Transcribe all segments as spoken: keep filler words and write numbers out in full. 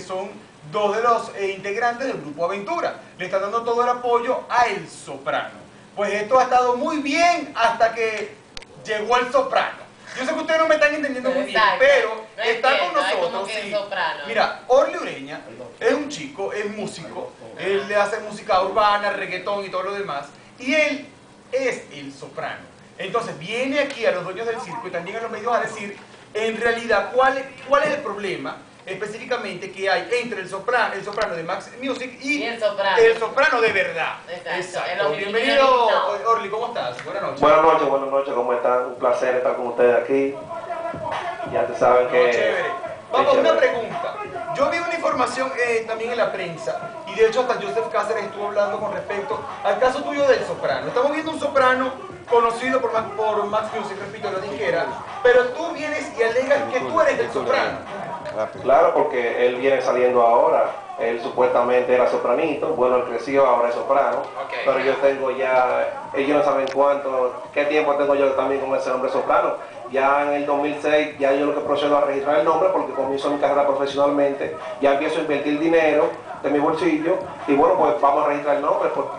son dos de los eh, integrantes del Grupo Aventura. Le están dando todo el apoyo a El Soprano. Pues esto ha estado muy bien hasta que llegó El Soprano. Yo sé que ustedes no me están entendiendo muy bien, pero no está entiendo, con nosotros. Sí. Mira, Orly Ureña es un chico, es músico, él le hace música urbana, reggaetón y todo lo demás, y él es El Soprano. Entonces viene aquí a los dueños del circo y también a los medios a decir en realidad cuál, cuál es el problema específicamente que hay entre el soprano, el soprano de Max Music y, y el, soprano. el soprano de verdad. Exacto. Exacto. Bienvenido, Orly, ¿cómo estás? Buenas noches. Buenas noches, buenas noches, ¿cómo están? Un placer estar con ustedes aquí. Ya te saben no, que... Chévere. Vamos, una pregunta. Yo vi una información eh, también en la prensa, y de hecho hasta Joseph Cáceres estuvo hablando con respecto al caso tuyo del soprano. Estamos viendo un soprano conocido por, por Max Music, repito, la disquera, pero tú vienes y alegas que tú eres el soprano. Claro, porque él viene saliendo ahora. Él supuestamente era sopranito, bueno, él creció, ahora es soprano, okay. Pero yo tengo ya, ellos no saben cuánto, qué tiempo tengo yo también con ese nombre soprano. Ya en el dos mil seis, ya yo lo que procedo a registrar el nombre porque comienzo mi carrera profesionalmente, ya empiezo a invertir dinero de mi bolsillo y bueno, pues vamos a registrar el nombre. Porque...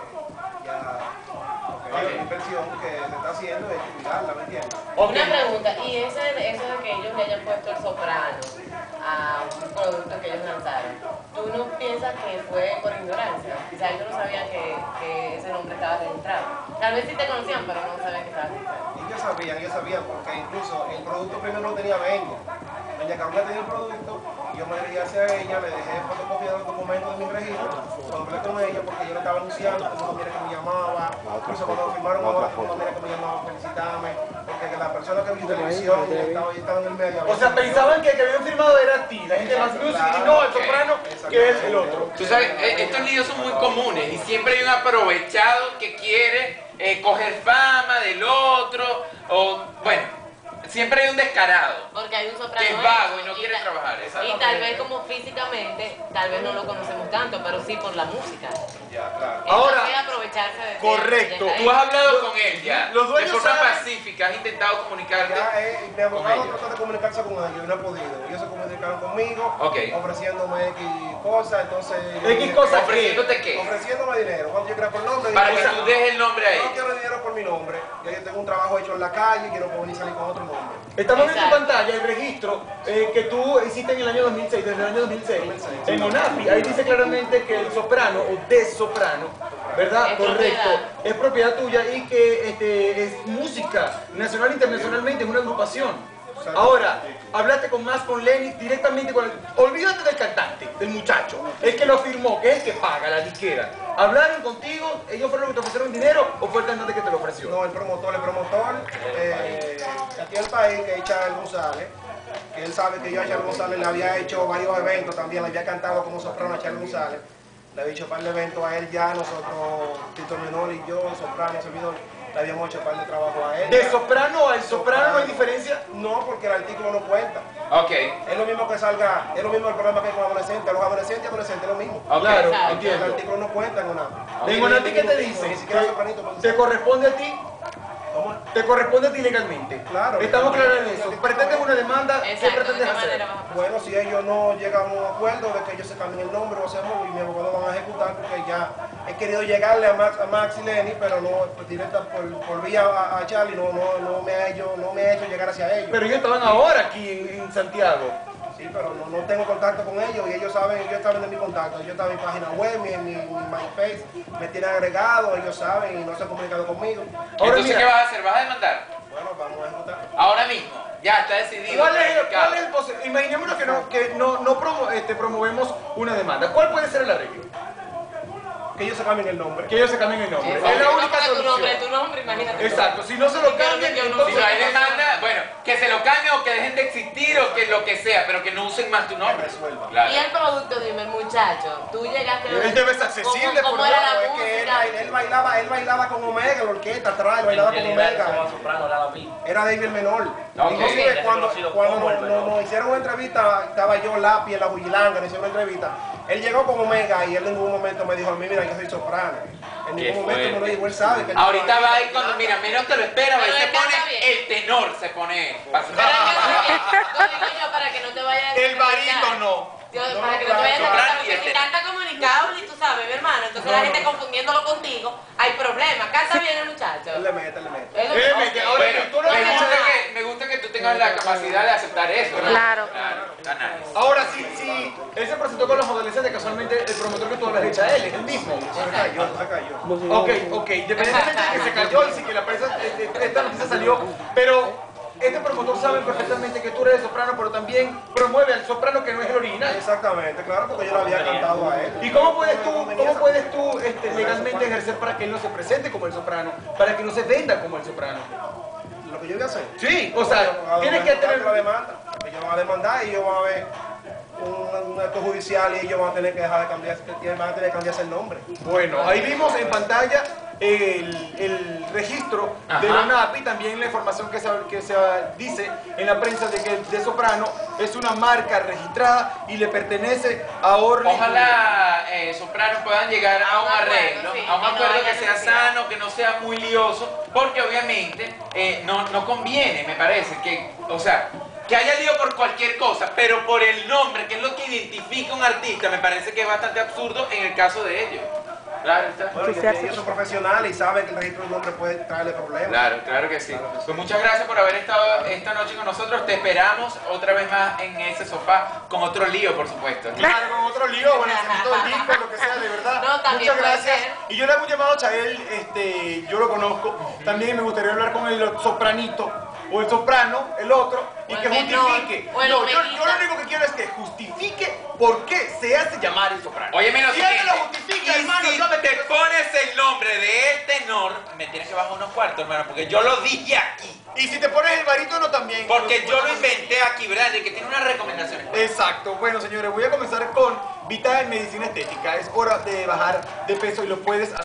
Ya, okay. La inversión que se está haciendo es cuidarla, ¿me entiendes? Okay. Una pregunta, y ese, eso de que ellos le hayan puesto el soprano a un producto que ellos lanzaron, ¿tú no piensas que fue por ignorancia? Quizás ellos no sabían que, que ese nombre estaba registrado. Tal vez sí te conocían, pero no sabían que estaba registrado. Y yo sabía, yo sabía, porque incluso el producto primero lo tenía Beña. Doña Carolina tenía el producto, y yo me dirigí hacia ella, le dejé fotocopiar los documentos de mi registro, hablé con ella porque yo le estaba anunciando como manera que me llamaba, incluso cuando firmaron ahora, como manera que me llamaba, felicitarme, porque la persona que vi televisión estaba, estaba en el medio. O sea, pensaban que el que habían firmado era a ti, la gente de Max Music, y no el soprano, que es el otro. Tú sabes, estos líos son muy comunes y siempre hay un aprovechado que quiere eh, coger fama del otro, o bueno. Siempre hay un descarado, porque hay un soprano que es vago y no y quiere ta, trabajar. Y tal vez como físicamente, tal vez no lo conocemos tanto, pero sí por la música. Ya, claro. Ahora, aprovecharse de correcto. Tú has hablado con él ya, los de forma saben. pacífica, has intentado comunicarte ya, eh, mi abogado con trató de comunicarse con ellos y no ha podido. Ellos se comunicaron conmigo, okay. ofreciéndome X cosas, entonces... ¿X cosas? ¿Ofreciéndote qué? Ofreciéndome dinero. Cuando yo quiera por nombre... Para que tú dejes el nombre ahí. Yo no quiero dinero por mi nombre. Ya yo tengo un trabajo hecho en la calle, quiero venir a salir con otro nombre. Estamos viendo en pantalla el registro eh, que tú hiciste en el año dos mil seis, desde el año dos mil seis, en ONAPI. Ahí dice claramente que el soprano o de soprano, ¿verdad? Es Correcto. propiedad. Es propiedad tuya y que este, es música nacional e internacionalmente, es una agrupación. Ahora, hablaste con más con Lenny directamente con el... Olvídate del cantante, del muchacho, el que lo firmó, que es el que paga, la disquera. ¿Hablaron contigo? ¿Ellos fueron los que te ofrecieron dinero o fue el cantante que te lo ofreció? No, el promotor, el promotor, eh, aquí en el país, que es Charles González, que él sabe que yo a Charles González le había hecho varios eventos también, le había cantado como soprano a Charles González. Le había hecho un par de eventos a él ya, nosotros, Tito Menor y yo, soprano, servidor, le habíamos hecho un par de trabajo a él. ¿De soprano al soprano no hay diferencia? No, porque el artículo no cuenta. Ok. Es lo mismo que salga, es lo mismo el problema que hay con adolescentes. Los adolescentes y adolescentes es lo mismo. Okay. Claro, Exacto. entiendo. El artículo no cuenta en ONAPI. ¿En ONAPI qué te dice? Ni siquiera sopranito. ¿Te corresponde a ti? ¿Cómo? ¿Te corresponde a ti legalmente? Claro. Estamos claros en eso. ¿Pretendes una demanda? ¿Qué Exacto, pretendes ¿de qué hacer? manera vas a pasar? Bueno, si ellos no llegan a un acuerdo de que ellos se cambien el nombre o hacemos y mi abogado van a ejecutar porque ya he querido llegarle a Max, a Max y Lenny, pero no pues, directa por, por vía a, a Charlie, no, no, no, me ha hecho, no me ha hecho llegar hacia ellos. Pero ellos estaban ahora aquí en, en Santiago. Sí, pero no, no tengo contacto con ellos y ellos saben, ellos saben de mi contacto. Yo estaba en mi página web, mi, mi, mi MySpace, me tienen agregado, ellos saben y no se han comunicado conmigo. Ahora, Entonces, mira, ¿qué vas a hacer? ¿Vas a demandar? Bueno, vamos a ejecutar. Ahora mismo. Ya está decidido. ¿Cuál es, cuál es el proceso? Imaginémonos que no, que no, no promo, este, promovemos una demanda. ¿Cuál puede ser el arreglo? Que ellos se cambien el nombre. Que ellos se cambien el nombre. Sí, Es la no única ponga tu nombre, solución. tu nombre, imagínate. Exacto. Si no se lo cambian, Si entonces... Si no hay demanda, bueno, que se lo cambien o que dejen de existir o que lo que sea, pero que no usen más tu nombre. Claro. Y el producto, dime, muchacho, tú llegaste a... Él debe ser accesible, ¿Cómo, por cómo era favor, la Es que él, música? él, él bailaba, él bailaba con Omega, la orquesta atrás, él bailaba con Omega. Era David el menor. Ok. Inclusive cuando, cuando nos, nos- nos hicieron una entrevista, estaba yo lápiz en la Jujilanga, nos hicieron una entrevista. Él llegó con Omega y él en ningún momento me dijo a mí, mira, yo soy soprano. En Qué ningún momento me lo fuerte. dijo, él sabe que él Ahorita no- va a ir cuando, mira, menos te lo espera, Pero se él canta pone bien. el tenor, se pone. Pero es que, lo digo yo para que no te vayas a El barítono. Yo, No, para que no te claro, vayas a canta comunicable y tú sabes, mi hermano. Entonces la gente confundiéndolo contigo, hay problemas. Canta bien el muchacho. Él le mete, él le mete. Él Él le mete. Ahora, Bueno, tú no me, has gusta dicho- que, me gusta que tú tengas la capacidad de aceptar eso. ¿no? Claro. Claro, está nice. Ahora sí, sí, él se presentó con los adolescentes, casualmente el promotor que tú hablas hecho a él, es el mismo. Se cayó, se cayó. Ok, ok, independientemente de que se cayó y sí que la prensa, eh, eh, esta noticia salió, pero este promotor sabe perfectamente que tú eres el soprano, pero también promueve al soprano que no es el original. Exactamente, claro, porque yo le había cantado a él. ¿Y cómo puedes tú, cómo puedes tú este, legalmente ejercer para que él no se presente como el soprano, para que no se venda como el soprano? Lo que yo voy a hacer. Sí, o sea, tienes que tener... la demanda. Ellos van a demandar y ellos van a ver un, un acto judicial y ellos van a tener que dejar de cambiar, van a tener que cambiarse el nombre. Bueno, ahí vimos en pantalla el, el registro Ajá. de la NAPI, también la información que se, que se dice en la prensa de que De Soprano es una marca registrada y le pertenece a Orly. Ojalá eh, Soprano puedan llegar a un arreglo, sí, a un que no acuerdo haya que sea necesidad. sano, que no sea muy lioso, porque obviamente eh, no, no conviene, me parece, que, o sea, que haya lío por cualquier cosa, pero por el nombre, que es lo que identifica a un artista, me parece que es bastante absurdo en el caso de ellos. Claro, está. Bueno, Sí, ellos, sí, ellos son profesionales y saben que el registro del nombre puede traerle problemas. Claro, claro que sí. Pues muchas gracias por haber estado esta noche con nosotros. Te esperamos otra vez más en ese sofá con otro lío, por supuesto. Claro, con otro lío, bueno, todo el disco, lo que sea, de verdad. No, también Muchas puede gracias. ser. Y yo le hago un llamado a Chael, este, yo lo conozco. También me gustaría hablar con el sopranito, o el soprano, el otro, y O que el menor, justifique. o el No, yo, yo omenita. lo único que quiero es que justifique por qué se hace llamar el soprano. Óyeme lo si él me siguiente, lo justifica, y hermano, si yo me te pones el nombre de el tenor, me tienes que bajar unos cuartos, hermano, porque yo lo dije aquí. Y si te pones el barítono también. Porque yo lo inventé aquí, ¿verdad? De que tiene unas recomendaciones. Exacto. Bueno, señores, voy a comenzar con Vital Medicina Estética. Es hora de bajar de peso y lo puedes hacer.